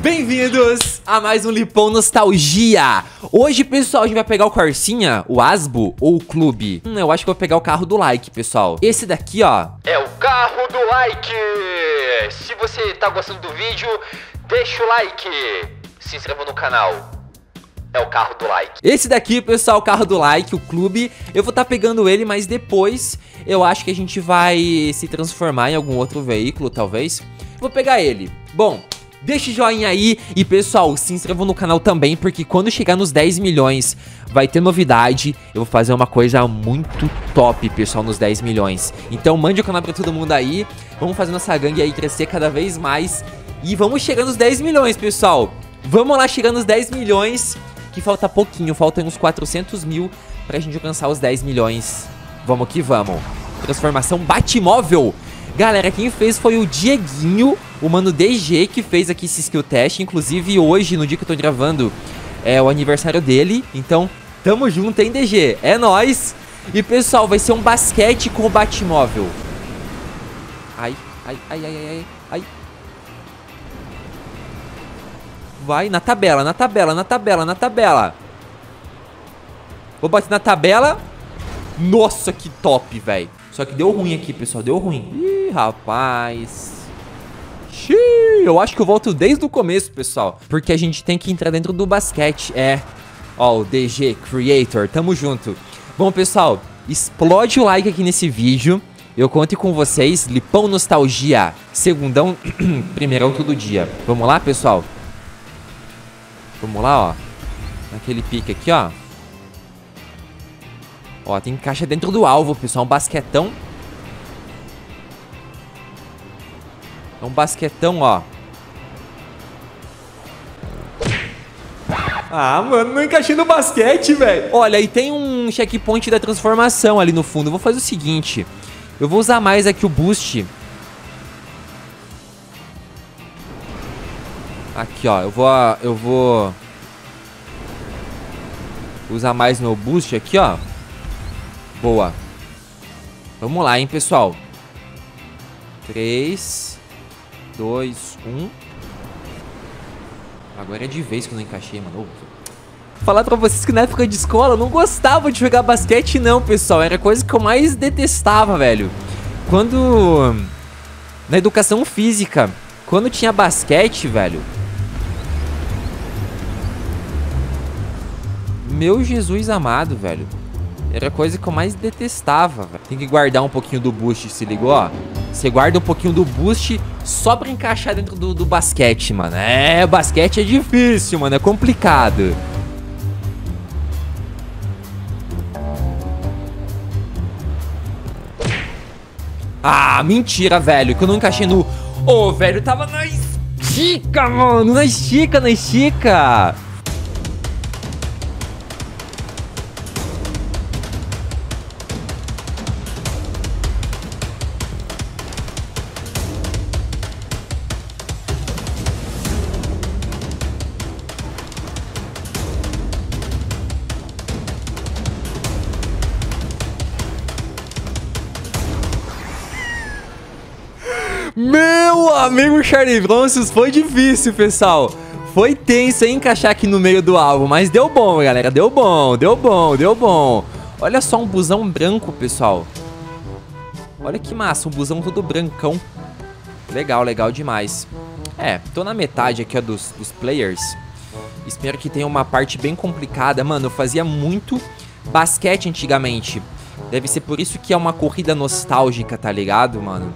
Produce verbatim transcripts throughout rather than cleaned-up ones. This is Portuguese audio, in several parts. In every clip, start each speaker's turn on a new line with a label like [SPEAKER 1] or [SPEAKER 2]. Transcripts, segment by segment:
[SPEAKER 1] Bem-vindos a mais um Lipão Nostalgia. Hoje, pessoal, a gente vai pegar o Corsinha, o Asbo ou o Clube? Hum, eu acho que eu vou pegar o carro do like, pessoal. Esse daqui, ó,
[SPEAKER 2] é o carro do like. Se você tá gostando do vídeo, deixa o like, se inscreva no canal. É o carro do like.
[SPEAKER 1] Esse daqui, pessoal, o carro do like, o Clube. Eu vou estar pegando ele, mas depois eu acho que a gente vai se transformar em algum outro veículo, talvez. Vou pegar ele. Bom, deixa o joinha aí e, pessoal, se inscrevam no canal também, porque quando chegar nos dez milhões vai ter novidade. Eu vou fazer uma coisa muito top, pessoal, nos dez milhões. Então mande o canal pra todo mundo aí. Vamos fazer nossa gangue aí crescer cada vez mais. E vamos chegar nos dez milhões, pessoal. Vamos lá chegar nos dez milhões, que falta pouquinho, faltam uns quatrocentos mil pra gente alcançar os dez milhões. Vamos que vamos. Transformação Batmóvel. Galera, quem fez foi o Dieguinho, o mano D G, que fez aqui esse skill test. Inclusive, hoje, no dia que eu tô gravando, é o aniversário dele. Então, tamo junto, hein, D G? É nóis! E, pessoal, vai ser um basquete com o Batmóvel. Ai, ai, ai, ai, ai, ai. Vai, na tabela, na tabela, na tabela, na tabela. Vou bater na tabela. Nossa, que top, velho. Só que deu ruim aqui, pessoal, deu ruim. Ih, rapaz. Xiii, eu acho que eu volto desde o começo, pessoal. Porque a gente tem que entrar dentro do basquete. É. Ó, o D G Creator, tamo junto. Bom, pessoal, explode o like aqui nesse vídeo. Eu conto com vocês. Lipão Nostalgia. Segundão, primeirão todo dia. Vamos lá, pessoal? Vamos lá, ó. Naquele pique aqui, ó. Ó, tem caixa dentro do alvo, pessoal. Um basquetão. É um basquetão, ó. Ah, mano, não encaixei no basquete, velho. Olha, e tem um checkpoint da transformação ali no fundo. Eu vou fazer o seguinte. Eu vou usar mais aqui o boost. Aqui, ó. Eu vou... Eu vou... usar mais meu boost aqui, ó. Boa. Vamos lá, hein, pessoal. três, dois, um. Agora é de vez que eu não encaixei, mano. Falar pra vocês que na época de escola eu não gostava de jogar basquete, não, pessoal. Era a coisa que eu mais detestava, velho. Quando... na educação física, quando tinha basquete, velho... meu Jesus amado, velho. Era a coisa que eu mais detestava, velho. Tem que guardar um pouquinho do boost, se ligou, ó? Você guarda um pouquinho do boost só pra encaixar dentro do, do basquete, mano. É, basquete é difícil, mano. É complicado. Ah, mentira, velho. Que eu não encaixei no... Ô, oh, velho, tava na estica, mano. Na estica, na estica. Meu amigo Charlie Bronços, foi difícil, pessoal. Foi tenso, hein, encaixar aqui no meio do alvo. Mas deu bom, galera. Deu bom, deu bom, deu bom. Olha só um busão branco, pessoal. Olha que massa, um busão todo brancão. Legal, legal demais. É, tô na metade aqui, ó, dos, dos players. Espero que tenha uma parte bem complicada. Mano, eu fazia muito basquete antigamente. Deve ser por isso que é uma corrida nostálgica, tá ligado, mano?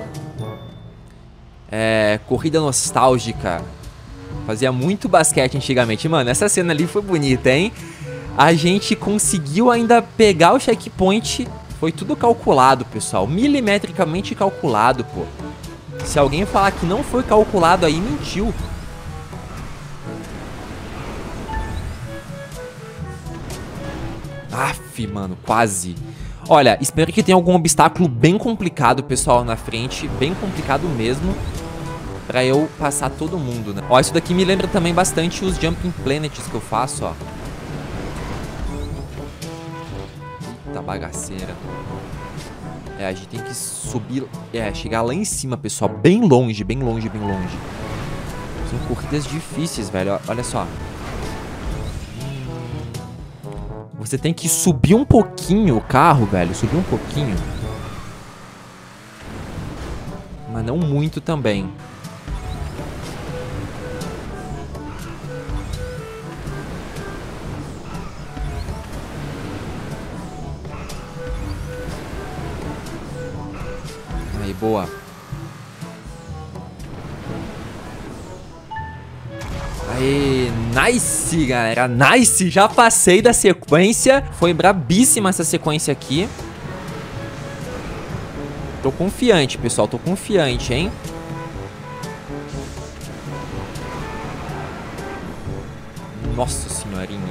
[SPEAKER 1] É, corrida nostálgica. Fazia muito basquete antigamente. Mano, essa cena ali foi bonita, hein? A gente conseguiu ainda pegar o checkpoint. Foi tudo calculado, pessoal. Milimetricamente calculado, pô. Se alguém falar que não foi calculado aí, mentiu. Aff, mano, quase. Olha, espero que tenha algum obstáculo bem complicado, pessoal, na frente. Bem complicado mesmo. Pra eu passar todo mundo, né? Ó, isso daqui me lembra também bastante os Jumping Planets que eu faço, ó. Eita bagaceira. É, a gente tem que subir... É, chegar lá em cima, pessoal. Bem longe, bem longe, bem longe. São corridas difíceis, velho. Olha só. Você tem que subir um pouquinho o carro, velho. Subir um pouquinho. Mas não muito também. Aí, boa. Aê, nice, galera, nice, já passei da sequência, foi brabíssima essa sequência aqui. Tô confiante, pessoal, tô confiante, hein. Nossa senhorinha.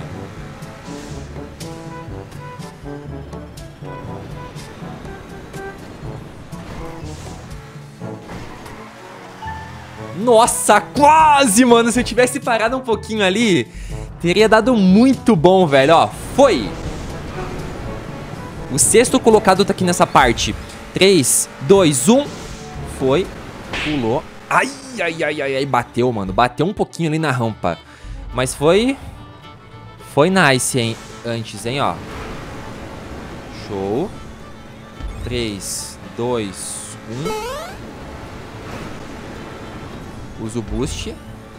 [SPEAKER 1] Nossa, quase, mano. Se eu tivesse parado um pouquinho ali, teria dado muito bom, velho. Ó, foi. O sexto colocado tá aqui nessa parte. três, dois, um. Foi. Pulou. Ai, ai, ai, ai, ai. Bateu, mano. Bateu um pouquinho ali na rampa. Mas foi... Foi nice, hein? Antes, hein, ó. Show. três, dois, um. Usa o boost.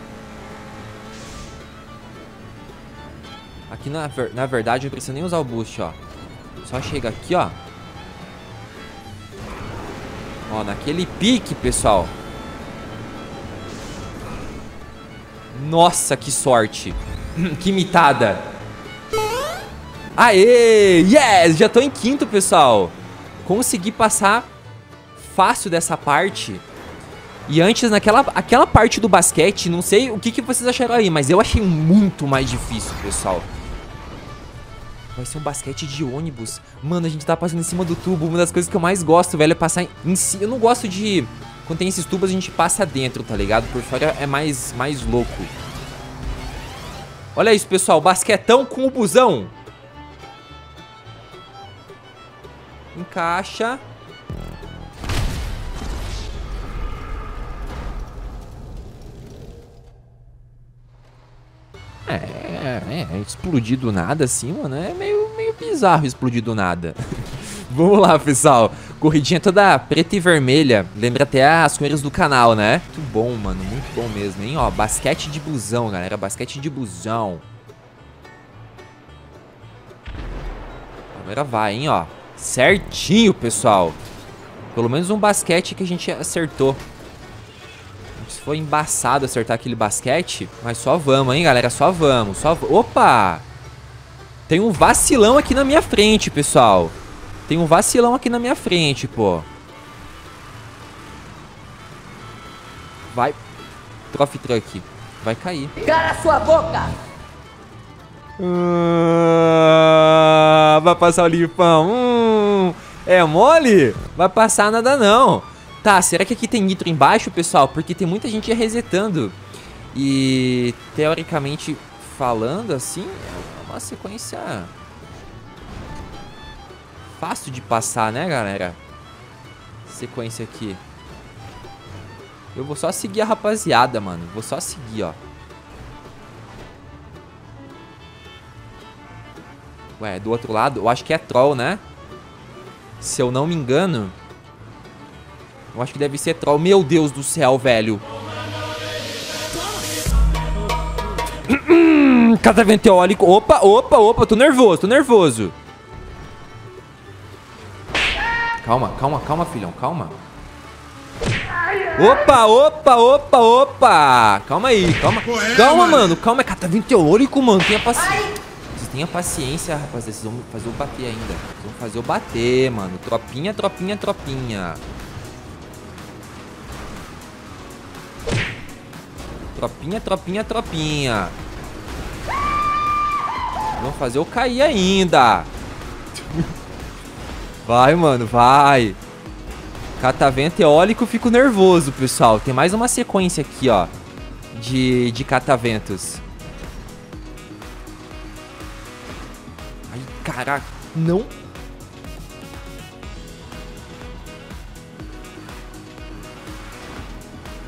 [SPEAKER 1] Aqui na, ver, na verdade não precisa nem usar o boost, ó. Só chega aqui, ó. Ó, naquele pique, pessoal. Nossa, que sorte. Que mitada. Aê! Yes! Já tô em quinto, pessoal. Consegui passar fácil dessa parte. E antes, naquela aquela parte do basquete, não sei o que, que vocês acharam aí, mas eu achei muito mais difícil, pessoal. Vai ser um basquete de ônibus. Mano, a gente tá passando em cima do tubo. Uma das coisas que eu mais gosto, velho, é passar em cima. Eu não gosto de... Quando tem esses tubos, a gente passa dentro, tá ligado? Por fora é mais, mais louco. Olha isso, pessoal. Basquetão com o busão. Encaixa. É, é, é, explodir do nada assim, mano, é meio, meio bizarro explodir do nada. Vamos lá, pessoal. Corridinha toda preta e vermelha. Lembra até as cores do canal, né? Muito bom, mano, muito bom mesmo, hein? Ó, basquete de busão, galera, basquete de busão. Agora vai, hein, ó. Certinho, pessoal. Pelo menos um basquete que a gente acertou. Foi embaçado acertar aquele basquete, mas só vamos, hein, galera, só vamos, só v... Opa! Tem um vacilão aqui na minha frente, pessoal. Tem um vacilão aqui na minha frente, pô. Vai. Trophy Truck. Vai cair.
[SPEAKER 3] Cala sua boca!
[SPEAKER 1] Ah, vai passar o lipão. Hum, é mole? Vai passar nada não. Tá, será que aqui tem nitro embaixo, pessoal? Porque tem muita gente resetando. E, teoricamente falando, assim, é uma sequência fácil de passar, né, galera? Sequência aqui. Eu vou só seguir a rapaziada, mano. Vou só seguir, ó. Ué, do outro lado, eu acho que é troll, né? Se eu não me engano... Eu acho que deve ser troll. Meu Deus do céu, velho. Catavento eólico. Opa, opa, opa. Tô nervoso, tô nervoso. Calma, calma, calma, filhão. Calma. Opa, opa, opa, opa. Calma aí, calma. Calma, mano. Calma, é catavento eólico, mano. Tenha paciência. Vocês tenham paciência, rapaziada. Vocês vão fazer eu bater ainda. Vocês vão fazer eu bater, mano. Tropinha, tropinha, tropinha. Tropinha, tropinha, tropinha. Vão fazer eu cair ainda. Vai, mano, vai. Catavento eólico, fico nervoso, pessoal. Tem mais uma sequência aqui, ó. De, de cataventos. Ai, caraca. Não.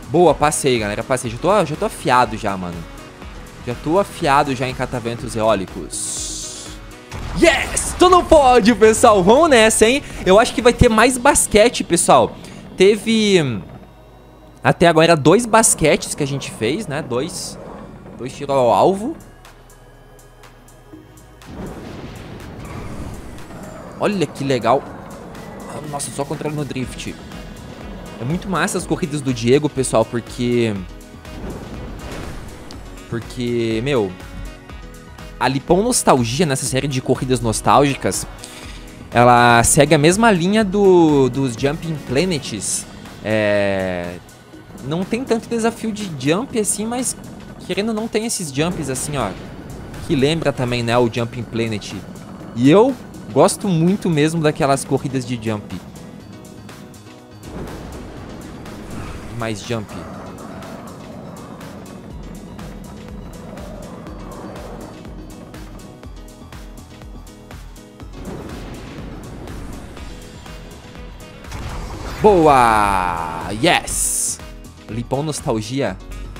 [SPEAKER 1] Boa, passei, galera, passei. Já tô, já tô afiado já, mano. Já tô afiado já em cataventos eólicos. Yes! Tu não pode, pessoal. Vamos nessa, hein? Eu acho que vai ter mais basquete, pessoal. Teve... Até agora dois basquetes que a gente fez, né? Dois. Dois tiros ao alvo. Olha que legal. Nossa, só controle no drift. É muito massa as corridas do Diego, pessoal, porque... Porque, meu... A Lipão Nostalgia, nessa série de corridas nostálgicas, ela segue a mesma linha do, dos Jumping Planets. É... Não tem tanto desafio de jump assim, mas querendo não tem esses jumps assim, ó. Que lembra também, né, o Jumping Planet. E eu gosto muito mesmo daquelas corridas de jump. Mais jump. Boa! Yes! Lipão Nostalgia.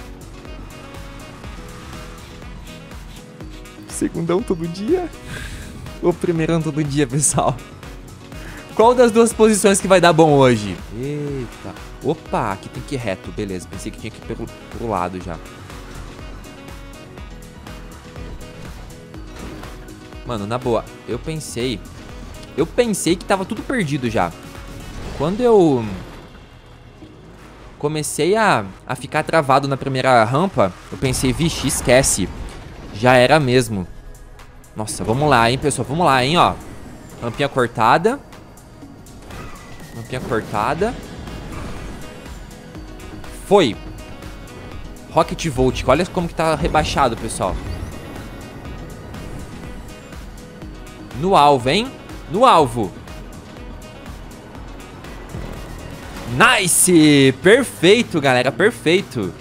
[SPEAKER 1] Segundão todo dia? Ou primeirão todo dia, pessoal? Qual das duas posições que vai dar bom hoje? Eita. Opa, aqui tem que ir reto, beleza. Pensei que tinha que ir pelo, pro lado já. Mano, na boa, eu pensei... Eu pensei que tava tudo perdido já. Quando eu... comecei a, a ficar travado na primeira rampa, eu pensei, vixe, esquece. Já era mesmo. Nossa, vamos lá, hein, pessoal. Vamos lá, hein, ó. Rampinha cortada. Rampinha cortada. Foi. Rocket Volt. Olha como que tá rebaixado, pessoal. No alvo, hein? No alvo. Nice! Perfeito, galera. Perfeito.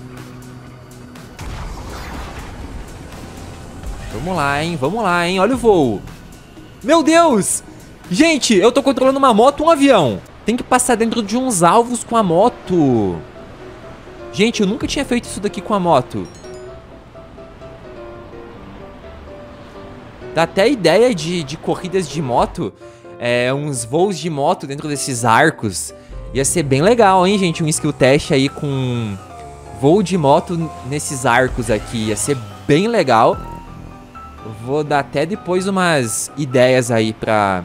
[SPEAKER 1] Vamos lá, hein? Vamos lá, hein? Olha o voo. Meu Deus! Gente, eu tô controlando uma moto ou um avião. Tem que passar dentro de uns alvos com a moto. Gente, eu nunca tinha feito isso daqui com a moto. Dá até ideia de, de corridas de moto. É, uns voos de moto dentro desses arcos. Ia ser bem legal, hein, gente? Um skill test aí com voo de moto nesses arcos aqui. Ia ser bem legal. Vou dar até depois umas ideias aí pra...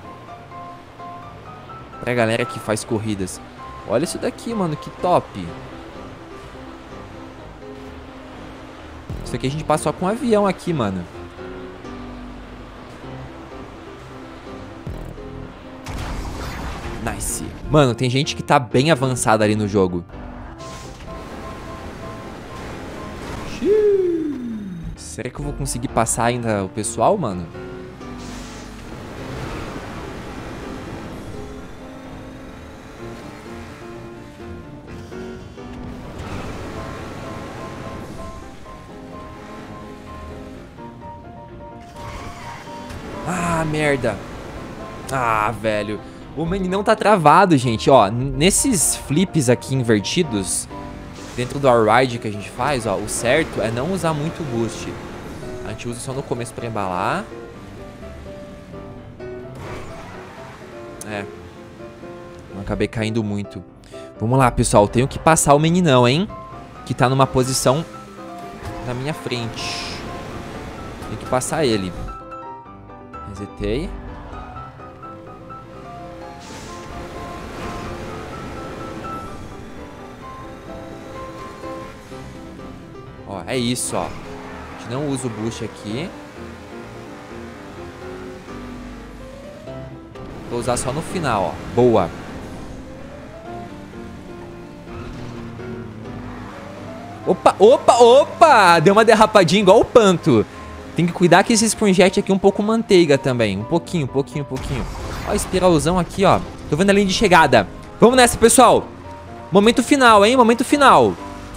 [SPEAKER 1] Pra galera que faz corridas. Olha isso daqui, mano. Que top. Isso aqui a gente passa só com um avião aqui, mano. Nice. Mano, tem gente que tá bem avançada ali no jogo. Será que eu vou conseguir passar ainda o pessoal, mano? Ah, merda. Ah, velho. O meninão tá travado, gente. Ó, nesses flips aqui invertidos, dentro do R-Ride que a gente faz, ó, o certo é não usar muito boost. A gente usa só no começo pra embalar. É. Eu acabei caindo muito. Vamos lá, pessoal. Tenho que passar o meninão, hein? Que tá numa posição na minha frente. Tenho que passar ele. Resetei. Ó, é isso, ó. A gente não usa o boost aqui. Vou usar só no final, ó. Boa. Opa, opa, opa! Deu uma derrapadinha igual o Panto. Tem que cuidar que esse Sprungjet aqui é um pouco manteiga também. Um pouquinho, um pouquinho, um pouquinho. Ó, espiralzão aqui, ó. Tô vendo a linha de chegada. Vamos nessa, pessoal. Momento final, hein? Momento final.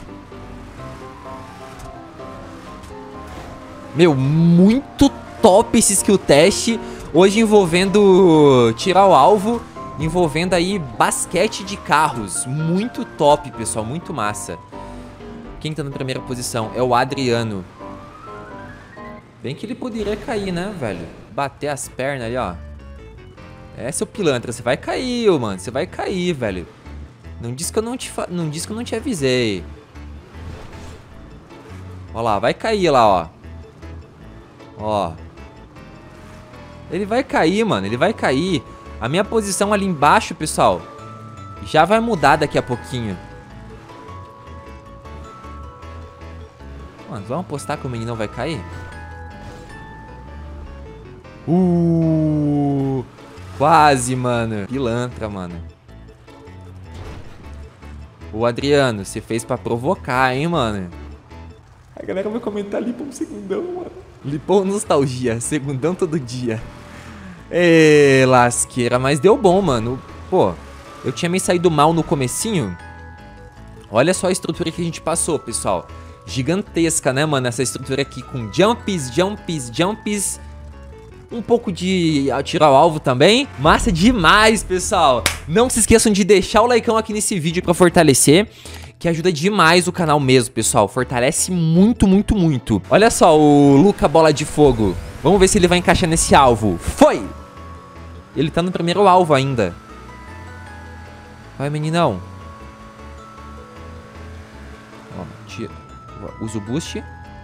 [SPEAKER 1] Meu, muito top esse skill test. Hoje envolvendo tirar o alvo envolvendo aí basquete de carros. Muito top, pessoal, muito massa. Quem tá na primeira posição é o Adriano. Bem que ele poderia cair, né, velho? Bater as pernas ali, ó. É, seu pilantra, você vai cair, mano. Você vai cair, velho. Não diz que eu não te, fa... não diz que eu não te avisei. Ó lá, vai cair lá, ó. Ó. Ele vai cair, mano. Ele vai cair. A minha posição ali embaixo, pessoal, já vai mudar daqui a pouquinho. Mano, vamos apostar que o menino vai cair? Uh, quase, mano. Pilantra, mano. O Adriano, você fez pra provocar, hein, mano? A galera vai comentar Lipão segundão, mano. Lipão nostalgia, segundão todo dia. Ê, lasqueira, mas deu bom, mano. Pô, eu tinha me saído mal no comecinho. Olha só a estrutura que a gente passou, pessoal. Gigantesca, né, mano? Essa estrutura aqui com jumps, jumps, jumps. Um pouco de atirar o alvo também. Massa demais, pessoal. Não se esqueçam de deixar o likeão aqui nesse vídeo pra fortalecer, que ajuda demais o canal mesmo, pessoal. Fortalece muito, muito, muito. Olha só o Luca Bola de Fogo. Vamos ver se ele vai encaixar nesse alvo. Foi! Ele tá no primeiro alvo ainda. Vai, meninão. Ó, tira. Usa o boost.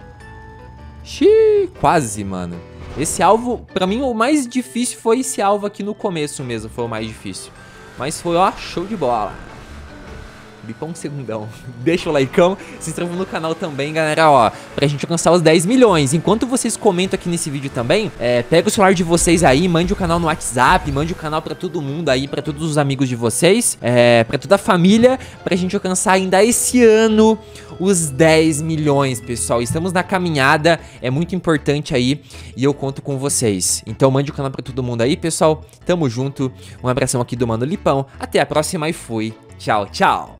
[SPEAKER 1] Xiii, quase, mano. Esse alvo, pra mim, o mais difícil foi esse alvo aqui no começo mesmo. Foi o mais difícil. Mas foi, ó, show de bola. Lipão segundão. Deixa o likeão, se inscreva no canal também, galera, ó, pra gente alcançar os dez milhões. Enquanto vocês comentam aqui nesse vídeo também, é, pega o celular de vocês aí, mande o canal no WhatsApp, mande o canal pra todo mundo aí, pra todos os amigos de vocês, é, pra toda a família, pra gente alcançar ainda esse ano os dez milhões, pessoal. Estamos na caminhada, é muito importante aí e eu conto com vocês. Então mande o canal pra todo mundo aí, pessoal. Tamo junto, um abração aqui do Mano Lipão. Até a próxima e fui. Tchau, tchau.